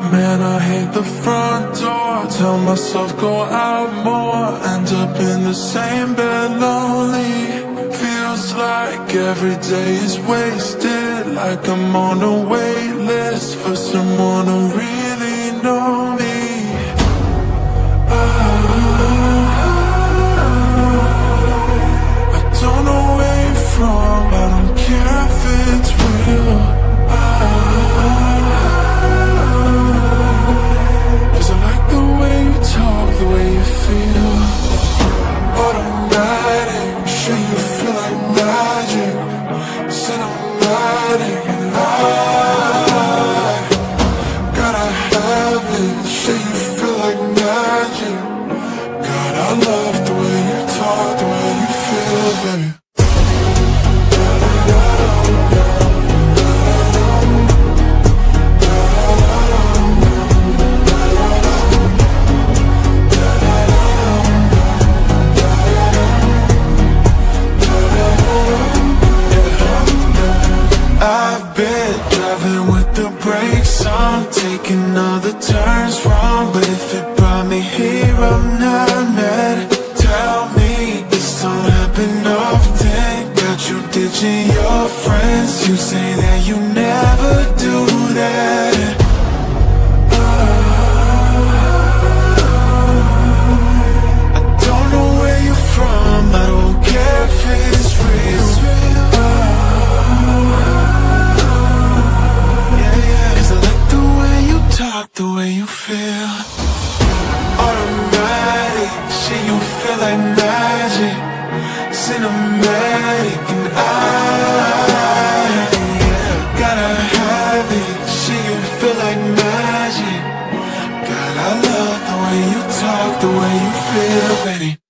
Man, I hate the front door. Tell myself go out more. End up in the same bed lonely. Feels like every day is wasted. Like I'm on a wait list for someone to really know me. I don't know where you're from. I don't care if it's real. Cause I like the way you talk, the way you feel. Automatic, sure you feel like magic. Cinematic, and I gotta have it. Sure you feel like magic. God, I love the way you talk, the way you feel, baby. I've been driving with the brakes on, taking all the turns wrong. But if it brought me here, I'm not mad. Tell me this don't happen often. Got you ditching your friends. You say that you never do that. I don't know where you're from. I don't care if it's real. Talk the way you feel. Automatic, shit, you feel like magic. Cinematic, and gotta have it. Shit, you feel like magic. God, I love the way you talk, the way you feel, baby.